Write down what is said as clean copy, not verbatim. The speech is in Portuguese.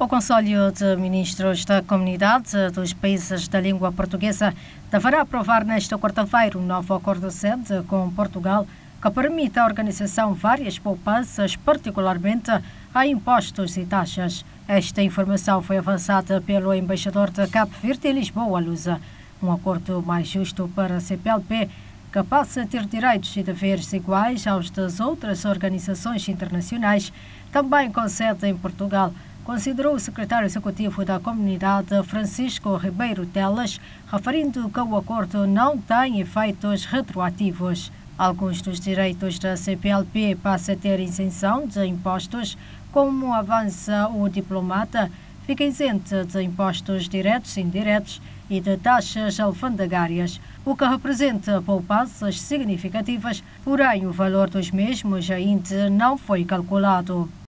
O Conselho de Ministros da Comunidade dos Países da Língua Portuguesa deverá aprovar nesta quarta-feira um novo acordo de sede com Portugal que permite à organização várias poupanças, particularmente a impostos e taxas. Esta informação foi avançada pelo embaixador de Cabo Verde em Lisboa, Lusa. Um acordo mais justo para a CPLP, que passa a ter direitos e deveres iguais aos das outras organizações internacionais, também com sede em Portugal, considerou o secretário executivo da comunidade, Francisco Ribeiro Teles, referindo que o acordo não tem efeitos retroativos. Alguns dos direitos da CPLP passam a ter isenção de impostos, como avança o diplomata, fica isento de impostos diretos e indiretos e de taxas alfandegárias, o que representa poupanças significativas, porém o valor dos mesmos ainda não foi calculado.